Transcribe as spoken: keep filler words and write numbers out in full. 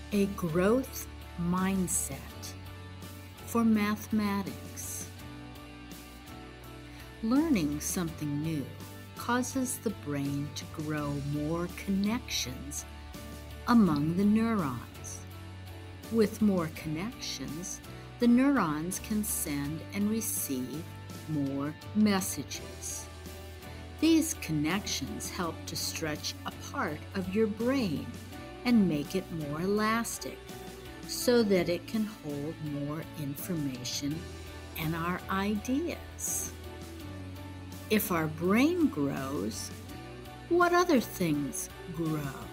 A growth mindset for mathematics. Learning something new causes the brain to grow more connections among the neurons. With more connections, the neurons can send and receive more messages. These connections help to stretch a part of your brain and make it more elastic so that it can hold more information and our ideas. If our brain grows, what other things grow?